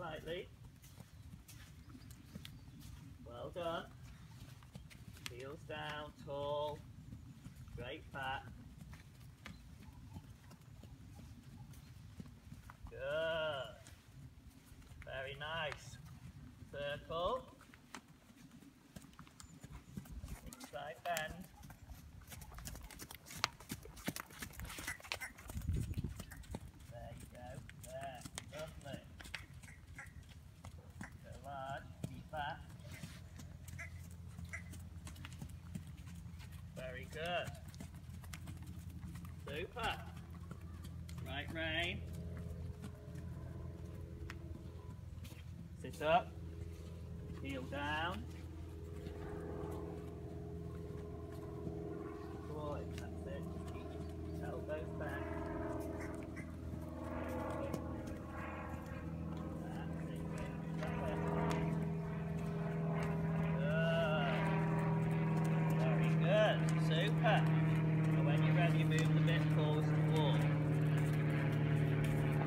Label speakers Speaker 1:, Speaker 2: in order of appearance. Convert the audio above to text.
Speaker 1: slightly. Well done. Heels down, tall, straight back. Good. Very nice. Circle. Inside bend. There you go. There. Lovely. Go large. Keep back. Very good. Super. Right rein. Sit up. Heel down. Good. That's it. Keep elbows back.